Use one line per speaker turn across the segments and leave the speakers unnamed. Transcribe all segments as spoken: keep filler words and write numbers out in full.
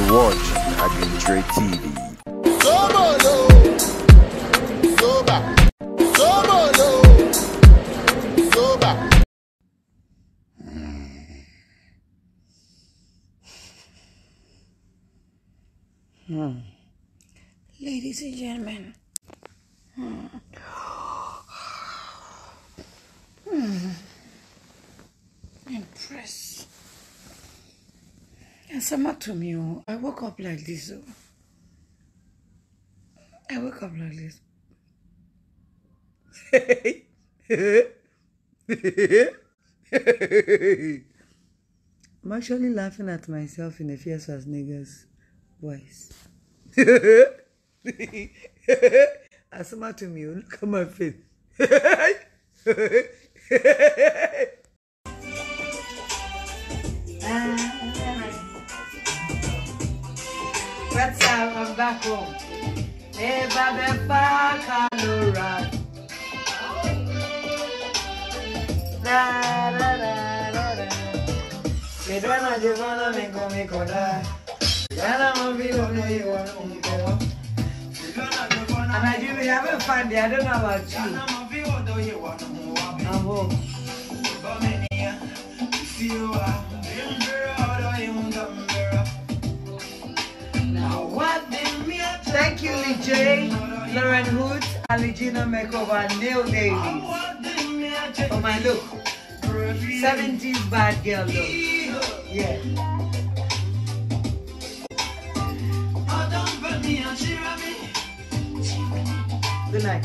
You're watching Agintre T V.
Somolo, Soba, Somolo, Soba.
Hmm. Ladies and gentlemen, hmm. Hmm. Impressed. And someone to me, oh, I woke up like this. Oh. I woke up like this. I'm actually laughing at myself in a fierce as niggas voice. Asoma to me, look at my face. What's up? I'm back home. Hey, baby, fuck, I know right. Da da da da da. They don't know you wanna make me make me die. And I'm a bit of you want me to go. And I do be having fun there. I don't know about you. I'm home. Thank you, Lee J, Lauren Hood, and Legina Makeover, Nail Ladies. For my look. seventies bad girl look. Yeah. Good night.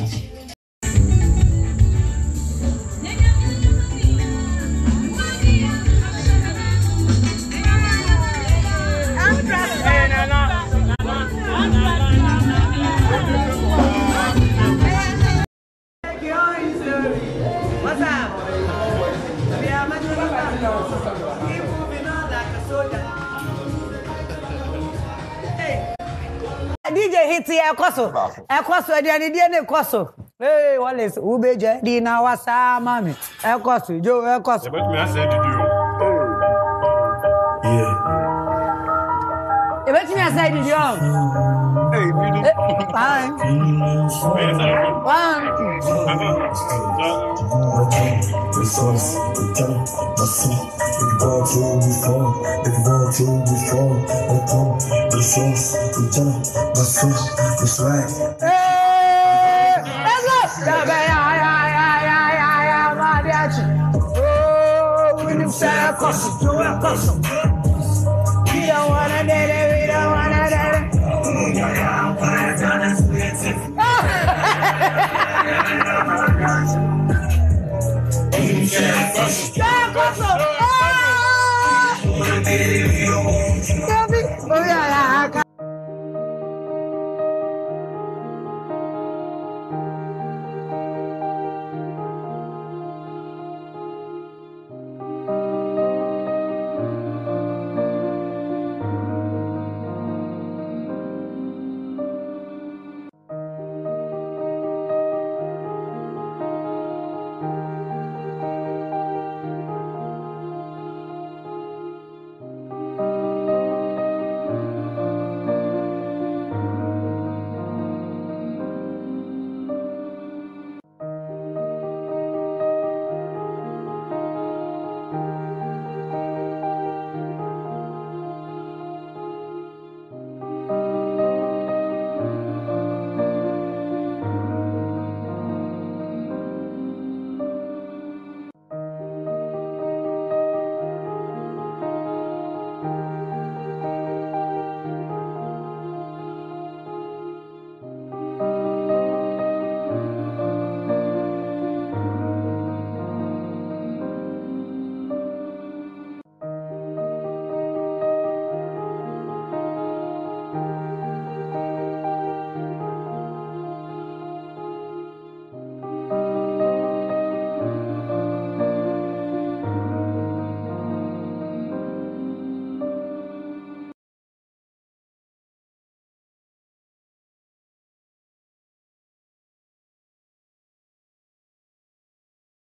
What's up? We are much keep moving on like a soldier. Hey. D J hit here, Koso. Ekoso, the Indian Koso. Hey, what is Ubeja? Dina wasa, mommy. Ekoso, Joe, Ekoso.
But me, I said to you. Yeah.
You bet me, I said to you.
Hey, we do.
Fine. One.
Resource, we tell them, my son, if you want to, we fall. If you want to, we fall. We come, resource, we tell them, my son, it's right.
Hey, let's go. Yeah, yeah, yeah, yeah, yeah, yeah, my dear. Oh, we do say a custom, do a custom. We don't wanna do it, we don't wanna do it. Yeah, custom.